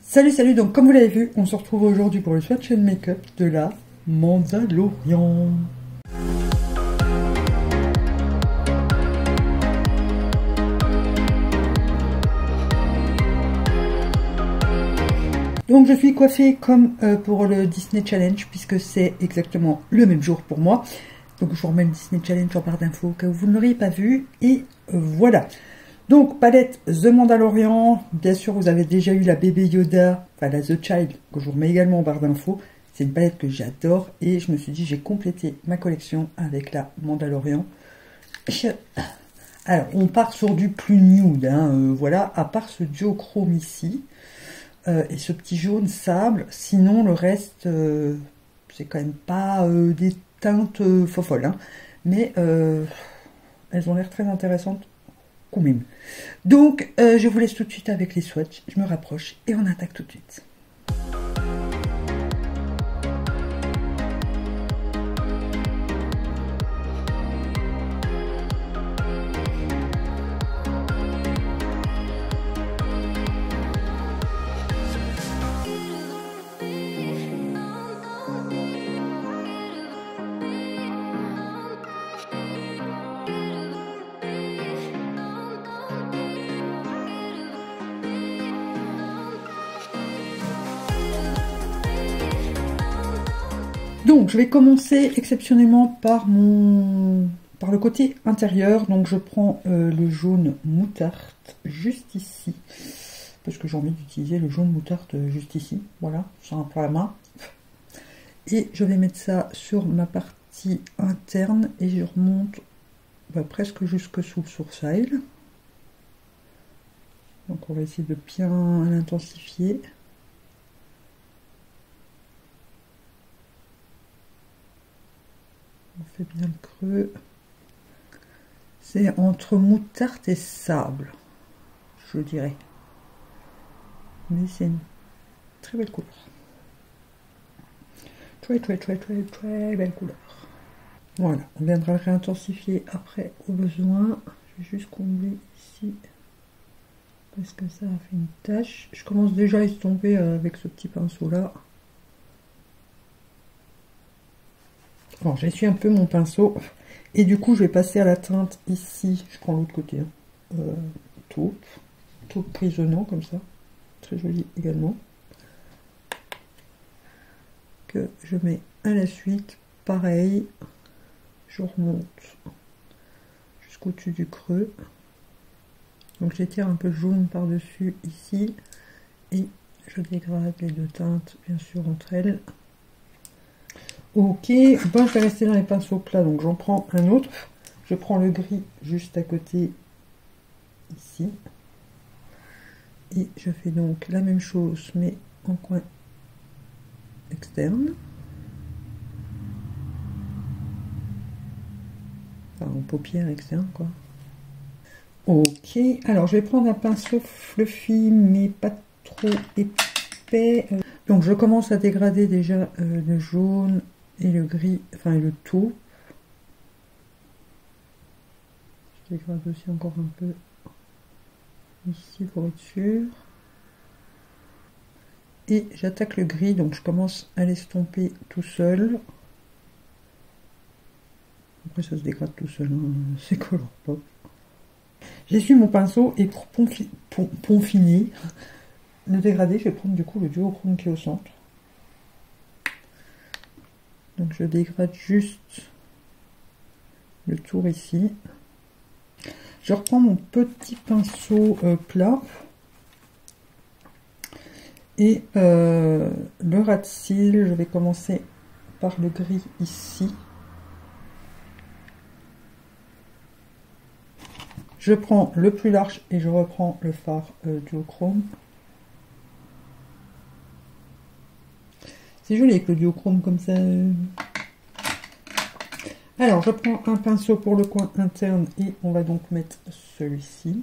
Salut, salut, donc comme vous l'avez vu, on se retrouve aujourd'hui pour le swatch and make-up de la Mandalorian. Donc je suis coiffée comme pour le Disney Challenge, puisque c'est exactement le même jour pour moi. Donc je vous remets le Disney Challenge en barre d'infos, au cas où vous ne l'auriez pas vu, et voilà. Donc, palette The Mandalorian, bien sûr, vous avez déjà eu la bébé Yoda, enfin la The Child, que je vous remets également en barre d'infos. C'est une palette que j'adore et je me suis dit, j'ai complété ma collection avec la Mandalorian. Alors, on part sur du plus nude, hein, voilà, à part ce duochrome ici, et ce petit jaune sable. Sinon, le reste, c'est quand même pas des teintes folles, hein, mais elles ont l'air très intéressantes. Même. Donc, je vous laisse tout de suite avec les swatchs. Je me rapproche et on attaque tout de suite. Donc, je vais commencer exceptionnellement par le côté intérieur. Donc, je prends le jaune moutarde juste ici, parce que j'ai envie d'utiliser le jaune moutarde juste ici. Voilà, c'est un peu à la main. Et je vais mettre ça sur ma partie interne et je remonte presque jusque sous le sourcil. Donc, on va essayer de bien l'intensifier. On fait bien le creux. C'est entre moutarde et sable, je dirais. Mais c'est une très belle couleur. Très belle couleur. Voilà, on viendra le réintensifier après au besoin. Je vais juste combler ici. Parce que ça a fait une tache. Je commence déjà à estomper avec ce petit pinceau là. Bon, j'essuie un peu mon pinceau et du coup je vais passer à la teinte ici. Je prends l'autre côté, hein. Taupe grisonnant comme ça, très joli également, que je mets à la suite. Pareil, je remonte jusqu'au dessus du creux, donc j'étire un peu jaune par dessus ici et je dégrade les deux teintes bien sûr entre elles. Ok, bon, je vais rester dans les pinceaux plats, donc j'en prends un autre. Je prends le gris juste à côté, ici. Et je fais donc la même chose, mais en coin externe. Enfin, en paupière externe, quoi. Ok, alors je vais prendre un pinceau fluffy, mais pas trop épais. Donc je commence à dégrader déjà le jaune et le gris, enfin le taupe. Je dégrade aussi encore un peu ici pour être sûr. Et j'attaque le gris, donc je commence à l'estomper tout seul. Après ça se dégrade tout seul, hein, c'est color pop. J'essuie mon pinceau et pour peaufiner le dégradé, je vais prendre du coup le duochrome qui est au centre. Donc je dégrade juste le tour ici. Je reprends mon petit pinceau plat et le ras de cils, je vais commencer par le gris ici. Je prends le plus large et je reprends le fard duochrome. C'est joli avec le duochrome comme ça. Alors, je prends un pinceau pour le coin interne et on va donc mettre celui-ci.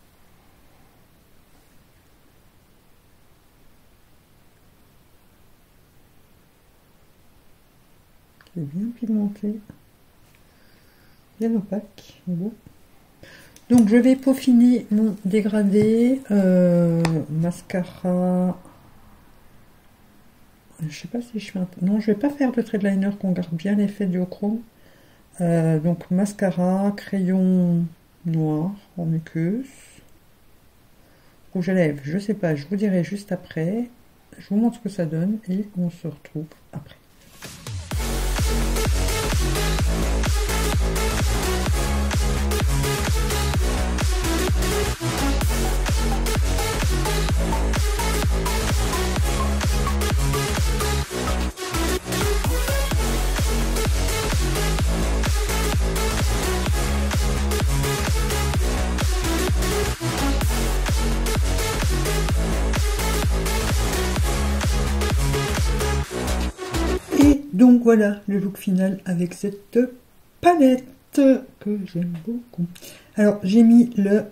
Qui est bien pigmenté. Bien opaque. Bon. Donc, je vais peaufiner mon dégradé. Mascara Je sais pas si je fais un... Non, je vais pas faire de trait de liner, qu'on garde bien l'effet duochrome. Donc mascara, crayon noir en muqueuse. Rouge à lèvres, je sais pas, je vous dirai juste après. Je vous montre ce que ça donne et on se retrouve après. Donc voilà le look final avec cette palette que j'aime beaucoup. Alors j'ai mis le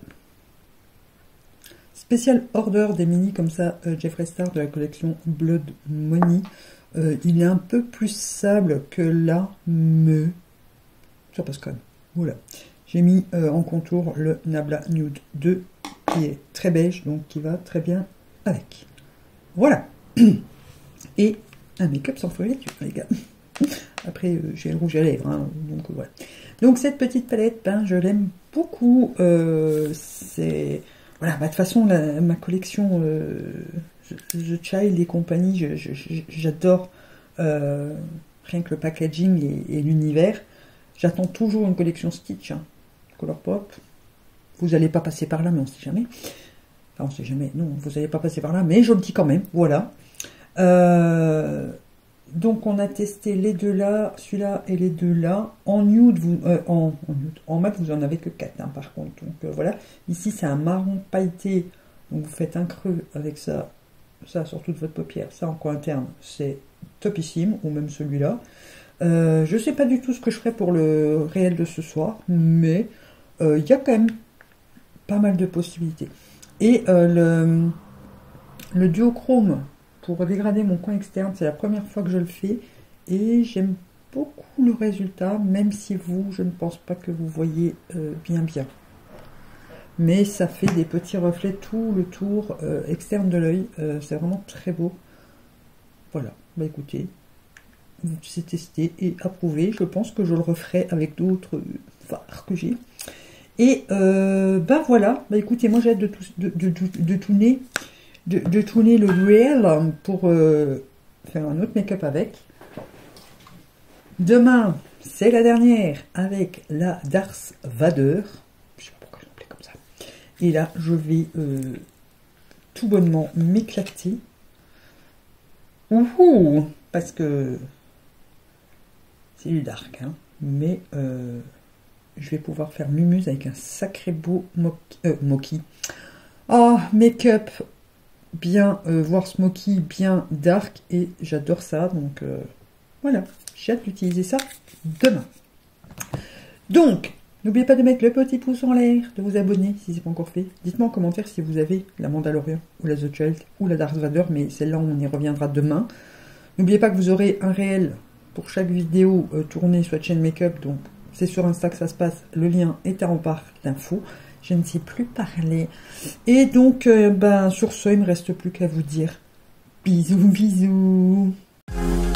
spécial order des mini comme ça, Jeffree Star de la collection Blood Money. Il est un peu plus sable que là, mais ça passe quand même. Voilà. J'ai mis en contour le Nabla Nude 2 qui est très beige, donc qui va très bien avec. Voilà. Et un make-up sans fourniture, les gars. Après, j'ai le rouge à lèvres, hein, donc voilà. Donc cette petite palette, ben, je l'aime beaucoup. C'est voilà, bah, de toute façon, ma collection The Child et compagnie, j'adore rien que le packaging et l'univers. J'attends toujours une collection Stitch, hein, Colourpop. Vous n'allez pas passer par là, mais on ne sait jamais. Enfin, on ne sait jamais. Non, vous n'allez pas passer par là, mais je le dis quand même. Voilà. Donc on a testé les deux là, celui-là et les deux là. En nude, en mat, vous en avez que 4 hein, par contre. Donc voilà. Ici c'est un marron pailleté. Donc vous faites un creux avec ça sur toute votre paupière. Ça en coin interne, c'est topissime. Ou même celui-là. Je sais pas du tout ce que je ferai pour le réel de ce soir. Mais il y a quand même pas mal de possibilités. Et le duochrome pour dégrader mon coin externe, c'est la première fois que je le fais et j'aime beaucoup le résultat, même si je ne pense pas que vous voyez bien. Mais ça fait des petits reflets tout le tour externe de l'œil, c'est vraiment très beau. Voilà, bah écoutez, c'est testé et approuvé, je pense que je le referai avec d'autres fards que j'ai. Et bah voilà, bah écoutez, moi j'ai hâte de tourner le réel pour faire un autre make-up avec. Demain, c'est la dernière avec la Darth Vader. Je sais pas pourquoi je l'appelais comme ça. Et là, je vais tout bonnement m'éclater. Ouhou, parce que c'est du dark, hein. Mais je vais pouvoir faire mumuse avec un sacré beau moki. Oh, make-up bien, voire smoky, bien dark, et j'adore ça, donc voilà, j'ai hâte d'utiliser ça demain. Donc, n'oubliez pas de mettre le petit pouce en l'air, de vous abonner si ce n'est pas encore fait. Dites-moi en commentaire si vous avez la Mandalorian, ou la The Child, ou la Darth Vader, mais celle-là on y reviendra demain. N'oubliez pas que vous aurez un réel pour chaque vidéo tournée sur la chaîne Make-up, donc c'est sur Insta que ça se passe, le lien est en barre d'infos. Je ne sais plus parler. Et donc, ben, sur ce, il ne me reste plus qu'à vous dire bisous, bisous.